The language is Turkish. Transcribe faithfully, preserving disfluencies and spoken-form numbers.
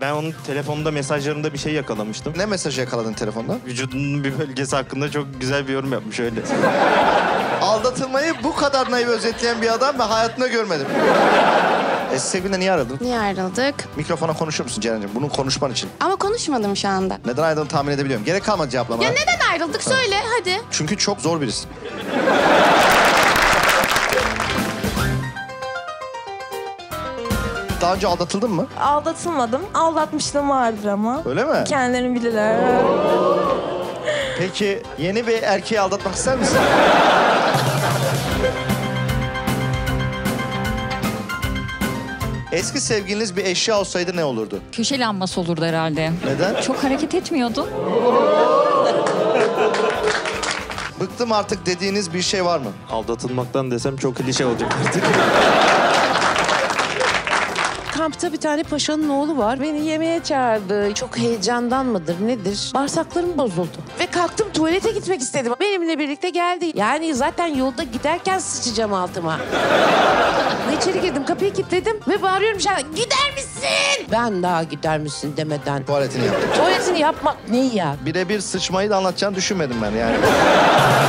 Ben onun telefonunda mesajlarında bir şey yakalamıştım. Ne mesajı yakaladın telefonda? Vücudunun bir bölgesi hakkında çok güzel bir yorum yapmış öyle. Aldatılmayı bu kadar naif özetleyen bir adam ben hayatımda görmedim. Eski sevgilinle niye ayrıldın? Niye ayrıldık? Mikrofona konuşur musun Ceren'cim? Bunun konuşman için. Ama konuşmadım şu anda. Neden ayrıldığını tahmin edebiliyorum. Gerek kalmadı cevaplamaya. Ya neden ayrıldık? Söyle hadi. Çünkü çok zor birisi. Daha önce aldatıldın mı? Aldatılmadım. Aldatmışlığım vardır ama. Öyle mi? Kendilerini bilirler. Peki yeni bir erkeği aldatmak ister misin? Eski sevgiliniz bir eşya olsaydı ne olurdu? Köşe lambası olurdu herhalde. Neden? Çok hareket etmiyordu. Bıktım artık dediğiniz bir şey var mı? Aldatılmaktan desem çok klişe olacak artık. Kampta bir tane paşanın oğlu var. Beni yemeğe çağırdı. Çok heyecandan mıdır nedir? Bağırsaklarım bozuldu. Ve kalktım tuvalete gitmek istedim. Benimle birlikte geldi. Yani zaten yolda giderken sıçacağım altıma. Ve içeri girdim, kapıyı kilitledim ve bağırıyorum şu an. Gider misin? Ben daha gider misin demeden. Tuvaletini yaptım. Tuvaletini yapmak ne ya? Birebir sıçmayı da anlatacağını düşünmedim ben yani.